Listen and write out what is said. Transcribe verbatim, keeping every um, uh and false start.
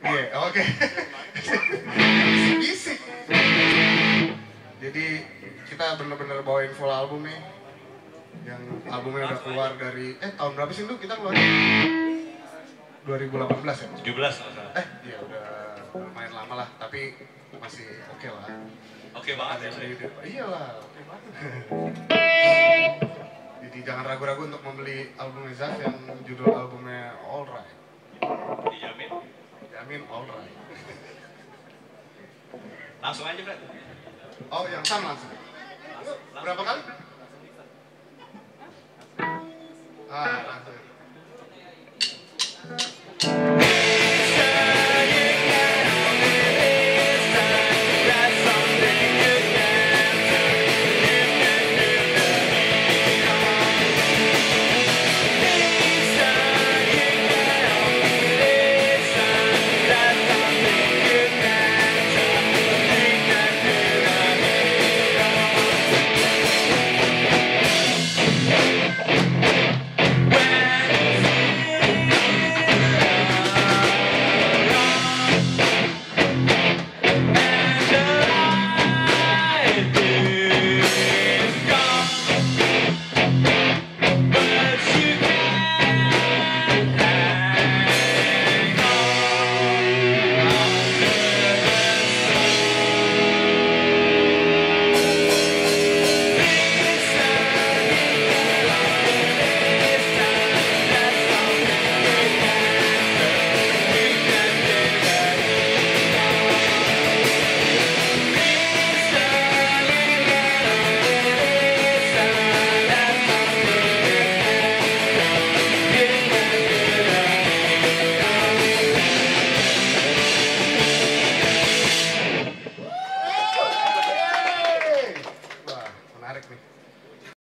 Iya, oke. Bisik. Jadi kita bener-bener bawain full album nih. Yang albumnya udah keluar dari eh tahun berapa sih itu kita keluar? dua ribu delapan belas ya? tujuh belas masalah. Eh, iya udah lumayan lama lah, tapi masih oke okay lah. Oke banget ya, Bre. Iya lah, oke okay banget. Jadi jangan ragu-ragu untuk membeli album Zaf yang judul albumnya All Right. Dijamin. Dijamin All Right. Langsung aja, Bre. Oh, yang sama langsung. Berapa kali? Ah, langsung.